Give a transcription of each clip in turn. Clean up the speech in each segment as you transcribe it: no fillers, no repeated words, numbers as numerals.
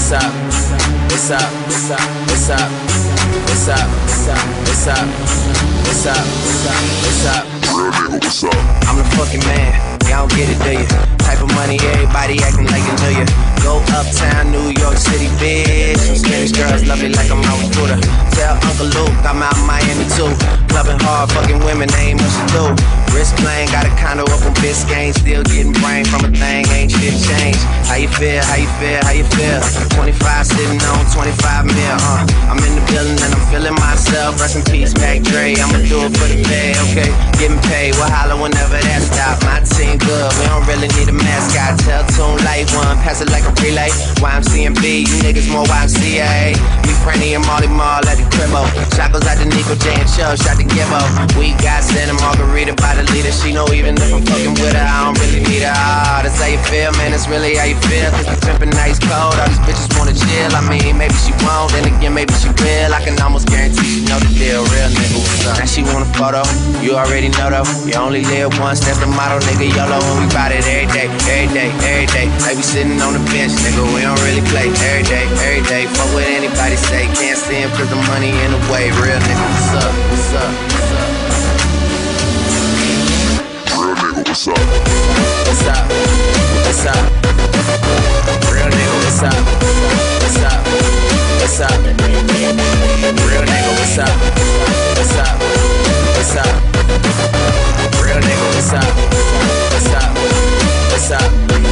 What's up? What's up? What's up? What's up? What's up? What's up? What's up? What's up? Real nigga, what's up? I'm the fucking man. Y'all don't get it, do you? Type of money, everybody acting like it, do you? Go uptown, New York City, bitch. Some Spanish girls love me like I'm out with Buddha. Tell Uncle Luke I'm out Miami too. Clubbing hard, fucking women, ain't much to do. Wrist playing, got a condo up on Biscayne. Still getting brain from a thing, ain't shit changed. How you feel? How you feel? How you feel? 25 sitting on 25 mil, I'm in the building and I'm feeling myself. Rest in peace, Mac Dre. I'ma do it for the pay, okay? Getting paid, we'll holler whenever that stop. My team good, we don't really need a mascot. Tell Tune Light One, pass it like a relay. YMCMB, you niggas more YMCA. Me, Franny, and Molly Mall at the cribbo. Shot goes out to Nico J and Chubb, shot to Gibbo. We got Santa Margarita by the leader. She know even if I'm fucking with her, I don't really need her. Ah, that's how you feel, man, that's really how you feel. Cause the pimpin' nice cold, all these bitches wanna chill. I mean, maybe she won't, then again, maybe she will. I can almost guarantee she know the deal, real nigga, what's up? Now she want a photo, you already know though. You only live once, that's the motto, nigga, YOLO. And we bout it every day, every day, every day. Like we sitting on the bench, nigga, we don't really play. Every day, every day, fuck what anybody say. Can't see him cause the money in the way. Real nigga, what's up, what's up, what's up? Real nigga, what's up? What's up, what's up? Real nigga, what's up, what's up, what's up? Real nigga, what's up, what's up, what's up? Real nigga, what's up, what's up, what's up?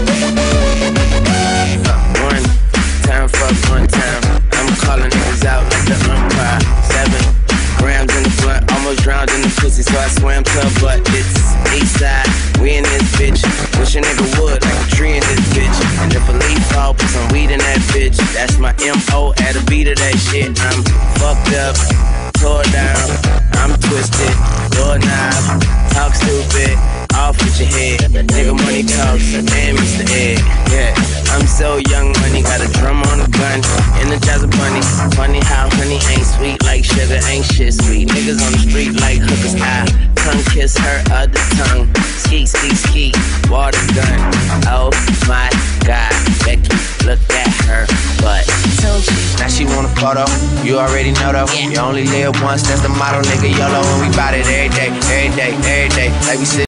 One time, fuck one time. I'm calling niggas out like the umpire. 7 grams in the blunt, almost drowned in the pussy, so I swam to her butt. It's east side, we in this bitch. Wish a nigga would, like a tree in this bitch. And if a leaf fall, put some weed in that bitch. That's my M.O. at a beat of that shit. I'm fucked up, tore down, I'm twisted, doorknob, talk stupid, off with your head. Nigga money talks, and Mr. Ed. Yeah, I'm so young money, got a drum on a gun, energize a bunny. Funny how honey ain't sweet like sugar, ain't shit sweet. Niggas on the street like hookers, I tongue kiss her other tongue. Ski, ski, ski, water gun. Oh my God, Becky, look at her butt. Now she want a photo, you already know though. You only live once, that's the motto, nigga, YOLO. And we bout it every day, every day, every day. Like we sit